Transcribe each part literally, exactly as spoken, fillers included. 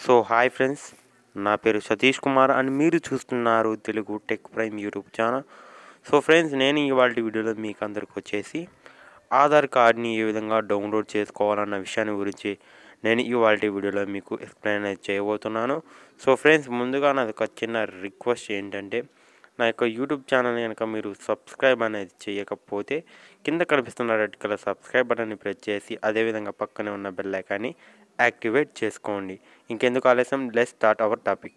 So hi friends, నా పేరు సతీష్ కుమార్ అని మీరు చూస్తున్నారు Telugu tech prime YouTube channel. So friends, నేను ఇవాళ వీడియోలో మీకు అందరికి వచ్చేసి ఆధార్ కార్డ్ని ఏ విధంగా డౌన్లోడ్ చేసుకోవాలన్న విషయాన్ని గురించి నేను ఇవాళ వీడియోలో మీకు ఎక్స్ప్లెయిన్ అయితే చేయబోతున్నాను. సో ఫ్రెండ్స్, ముందుగా నాది ఒక చిన్న రిక్వెస్ట్ ఏంటంటే, నా యొక్క యూట్యూబ్ ఛానల్ కనుక మీరు సబ్స్క్రైబ్ అనేది చేయకపోతే కింద కనిపిస్తున్న రెడ్ కలర్ సబ్స్క్రైబ్ బటన్ని ప్రెస్ చేసి అదేవిధంగా పక్కనే ఉన్న బెల్ ఐకాన్ని యాక్టివేట్ చేసుకోండి. ఇంకెందుకు ఆలస్యం, let's start our topic.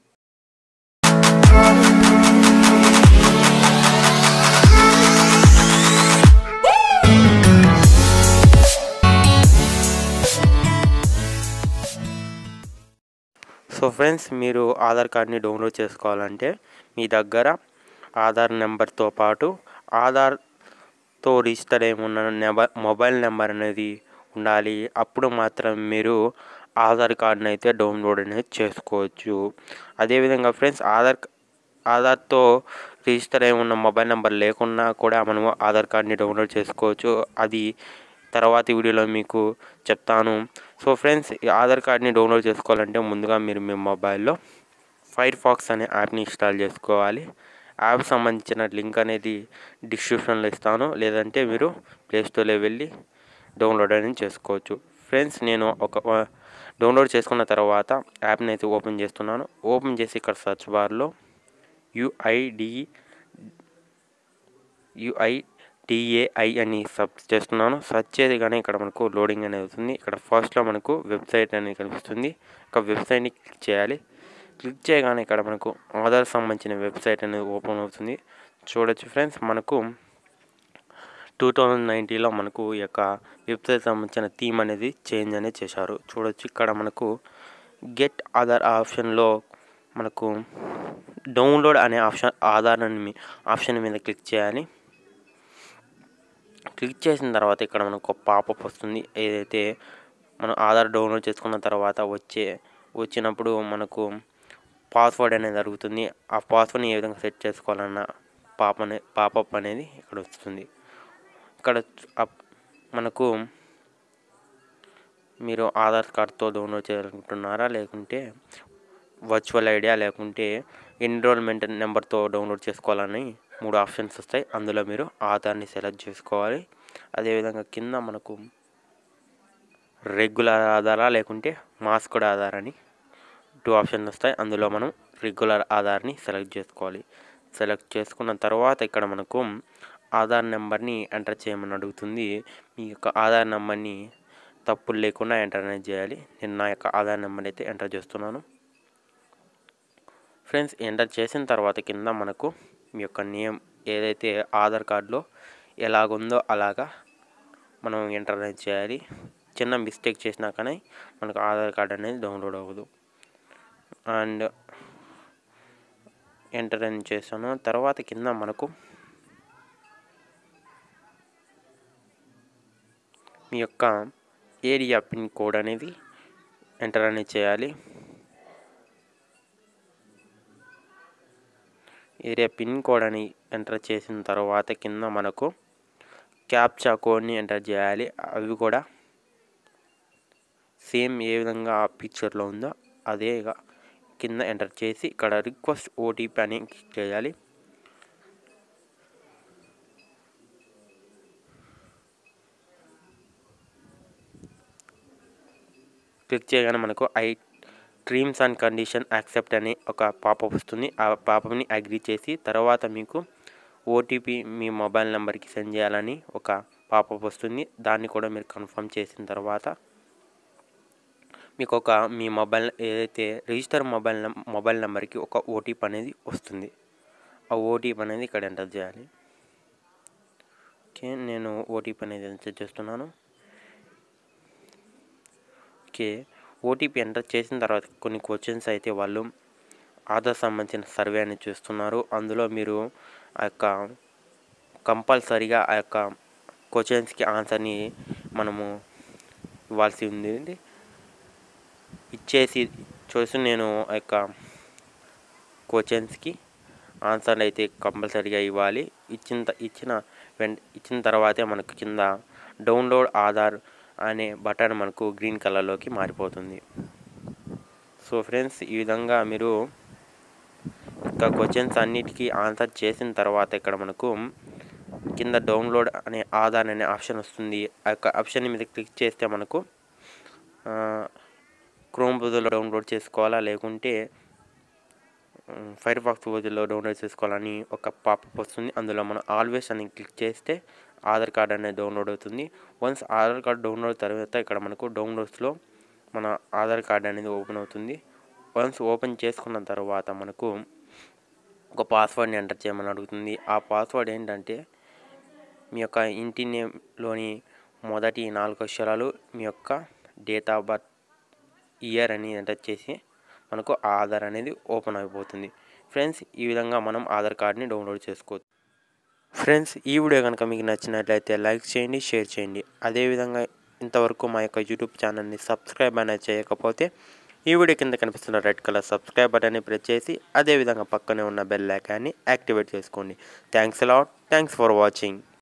So friends, మీరు ఆధార్ కార్డ్ని డౌన్లోడ్ చేసుకోవాలంటే మీ దగ్గర ఆధార్ నెంబర్తో పాటు ఆధార్తో రిజిస్టర్ అయి ఉన్న నెంబర్ మొబైల్ నెంబర్ అనేది ఉండాలి. అప్పుడు మాత్రం మీరు ఆధార్ కార్డ్ని అయితే డౌన్లోడ్ అనేది చేసుకోవచ్చు. అదేవిధంగా ఫ్రెండ్స్, ఆధార్ ఆధార్తో రిజిస్టర్ అయి ఉన్న మొబైల్ నెంబర్ లేకున్నా కూడా మనము ఆధార్ కార్డ్ని డౌన్లోడ్ చేసుకోవచ్చు. అది తర్వాతి వీడియోలో మీకు చెప్తాను. సో ఫ్రెండ్స్, ఈ ఆధార్ కార్డ్ని డౌన్లోడ్ చేసుకోవాలంటే ముందుగా మీరు మీ మొబైల్లో ఫైర్ ఫాక్స్ అనే యాప్ని ఇన్స్టాల్ చేసుకోవాలి. యాప్ సంబంధించిన లింక్ అనేది డిస్క్రిప్షన్లో ఇస్తాను, లేదంటే మీరు ప్లేస్టోర్లో వెళ్ళి డౌన్లోడ్ అనేది చేసుకోవచ్చు. ఫ్రెండ్స్, నేను ఒక డౌన్లోడ్ చేసుకున్న తర్వాత యాప్ని అయితే ఓపెన్ చేస్తున్నాను. ఓపెన్ చేసి ఇక్కడ సర్చ్ బార్లో యుఐడి యుఐడిఏఐ అని సర్చ్ చేస్తున్నాను. సర్చ్ చేయగానే ఇక్కడ మనకు లోడింగ్ అనేది అవుతుంది. ఇక్కడ ఫస్ట్లో మనకు వెబ్సైట్ అనేది కనిపిస్తుంది. ఒక వెబ్సైట్ని క్లిక్ చేయాలి. క్లిక్ చేయగానే ఇక్కడ మనకు ఆధార్ సంబంధించిన వెబ్సైట్ అనేది ఓపెన్ అవుతుంది. చూడొచ్చు ఫ్రెండ్స్, మనకు టూ థౌజండ్ నైన్టీన్లో మనకు ఈ యొక్క వెబ్సైట్ సంబంధించిన థీమ్ అనేది చేంజ్ అనేది చేశారు. చూడొచ్చు, ఇక్కడ మనకు గెట్ ఆధార్ ఆప్షన్లో మనకు డౌన్లోడ్ అనే ఆప్షన్ ఆధార్ అని ఆప్షన్ మీద క్లిక్ చేయాలి. క్లిక్ చేసిన తర్వాత ఇక్కడ మనకు ఒక పాపప్ వస్తుంది. ఏదైతే మనం ఆధార్ డౌన్లోడ్ చేసుకున్న తర్వాత వచ్చే వచ్చినప్పుడు మనకు పాస్వర్డ్ అనేది అడుగుతుంది. ఆ పాస్వర్డ్ని ఏ విధంగా సెట్ చేసుకోవాలన్న పాప అనే పాపప్ అనేది ఇక్కడ వస్తుంది. ఇక్కడ మనకు మీరు ఆధార్ కార్డ్తో డౌన్లోడ్ చేయాలనుకుంటున్నారా, లేకుంటే వర్చువల్ ఐడియా, లేకుంటే ఎన్రోల్మెంట్ నెంబర్తో డౌన్లోడ్ చేసుకోవాలని మూడు ఆప్షన్స్ వస్తాయి. అందులో మీరు ఆధార్ని సెలెక్ట్ చేసుకోవాలి. అదేవిధంగా కింద మనకు రెగ్యులర్ ఆధారా లేకుంటే మాస్క్డ్ ఆధార్ అని టూ ఆప్షన్స్ వస్తాయి. అందులో మనం రెగ్యులర్ ఆధార్ని సెలెక్ట్ చేసుకోవాలి. సెలెక్ట్ చేసుకున్న తర్వాత ఇక్కడ మనకు ఆధార్ నెంబర్ని ఎంటర్ చేయమని అడుగుతుంది. మీ యొక్క ఆధార్ నెంబర్ని తప్పులు లేకుండా ఎంటర్ అనేది చేయాలి. నేను నా యొక్క ఆధార్ నెంబర్ అయితే ఎంటర్ చేస్తున్నాను. ఫ్రెండ్స్, ఎంటర్ చేసిన తర్వాత కింద మనకు మీ యొక్క నేమ్ ఏదైతే ఆధార్ కార్డులో ఎలాగుందో అలాగా మనం ఎంటర్ అనేది చేయాలి. చిన్న మిస్టేక్ చేసినా కానీ మనకు ఆధార్ కార్డ్ అనేది డౌన్లోడ్ అవ్వదు. అండ్ ఎంటర్ అని చేస్తాను. తర్వాత కింద మనకు మీ యొక్క ఏరియా పిన్ కోడ్ అనేది ఎంటర్ అనేది చేయాలి. ఏరియా పిన్ కోడ్ అని ఎంటర్ చేసిన తర్వాత కింద మనకు క్యాప్చా కోడ్ని ఎంటర్ చేయాలి. అవి కూడా సేమ్ ఏ విధంగా ఆ పిక్చర్లో ఉందో అదే కింద ఎంటర్ చేసి ఇక్కడ రిక్వెస్ట్ ఓటీపీ అని క్లిక్ చేయాలి. క్లిక్ చేయగానే మనకు I terms and condition accept అని ఒక పాపప్ వస్తుంది. ఆ పాపప్ని అగ్రీ చేసి తర్వాత మీకు ఓటీపీ మీ మొబైల్ నెంబర్కి సెండ్ చేయాలని ఒక పాపప్ వస్తుంది. దాన్ని కూడా మీరు కన్ఫర్మ్ చేసిన తర్వాత మీకు ఒక మీ మొబైల్ ఏదైతే రిజిస్టర్ మొబైల్ మొబైల్ నెంబర్కి ఒక ఓటీపీ అనేది వస్తుంది. ఆ ఓటీపీ అనేది ఇక్కడ ఎంటర్ చేయాలి. ఓకే, నేను ఓటీపీ అనేది ఎంటర్ చేస్తున్నాను. ఓకే, ఓటీపీ ఎంటర్ చేసిన తర్వాత కొన్ని క్వశ్చన్స్ అయితే వాళ్ళు ఆధార్ సంబంధించిన సర్వే అనేది చేస్తున్నారు. అందులో మీరు ఆ యొక్క కంపల్సరీగా ఆ యొక్క క్వశ్చన్స్కి ఆన్సర్ని మనము ఇవ్వాల్సి ఉంది. ఇచ్చేసి చూసి నేను ఆ యొక్క క్వశ్చన్స్కి ఆన్సర్లు అయితే కంపల్సరీగా ఇవ్వాలి. ఇచ్చిన ఇచ్చిన వెంట ఇచ్చిన తర్వాతే మనకు కింద డౌన్లోడ్ ఆధార్ అనే బటన్ మనకు గ్రీన్ కలర్లోకి మారిపోతుంది. సో ఫ్రెండ్స్, ఈ విధంగా మీరు ఇంకా క్వశ్చన్స్ అన్నిటికీ ఆన్సర్ చేసిన తర్వాత ఇక్కడ మనకు కింద డౌన్లోడ్ అనే ఆధార్ అనే ఆప్షన్ వస్తుంది. ఆ యొక్క ఆప్షన్ మీద క్లిక్ చేస్తే మనకు క్రోమ్ బ్రౌజర్లో డౌన్లోడ్ చేసుకోవాలా లేకుంటే ఫైర్ ఫాక్స్ బ్రౌజర్లో డౌన్లోడ్ చేసుకోవాలని ఒక పాపప్ వస్తుంది. అందులో మనం ఆల్వేస్ అని క్లిక్ చేస్తే ఆధార్ కార్డ్ అనేది డౌన్లోడ్ అవుతుంది. వన్స్ ఆధార్ కార్డ్ డౌన్లోడ్ తర్వాత ఇక్కడ మనకు డౌన్లోడ్స్లో మన ఆధార్ కార్డ్ అనేది ఓపెన్ అవుతుంది. వన్స్ ఓపెన్ చేసుకున్న తర్వాత మనకు ఒక పాస్వర్డ్ని ఎంటర్ చేయమని అడుగుతుంది. ఆ పాస్వర్డ్ ఏంటంటే మీ యొక్క ఇంటి నేమ్లోని మొదటి నాలుగు అక్షరాలు, మీ యొక్క డేట్ ఆఫ్ బర్త్, ఇయర్ అని ఎంటర్ చేసి మనకు ఆధార్ అనేది ఓపెన్ అయిపోతుంది. ఫ్రెండ్స్, ఈ విధంగా మనం ఆధార్ కార్డ్ని డౌన్లోడ్ చేసుకోవచ్చు. ఫ్రెండ్స్, ఈ వీడియో కనుక మీకు నచ్చినట్లయితే లైక్ చేయండి, షేర్ చేయండి. అదేవిధంగా ఇంతవరకు మా యొక్క యూట్యూబ్ ఛానల్ని సబ్స్క్రైబ్ అనేది చేయకపోతే ఈ వీడియో కింద కనిపిస్తున్న రెడ్ కలర్ సబ్స్క్రైబ్ బటన్ని ప్రెస్ చేసి అదేవిధంగా పక్కనే ఉన్న బెల్ ఐకాన్ని యాక్టివేట్ చేసుకోండి. Thanks a lot. Thanks for watching.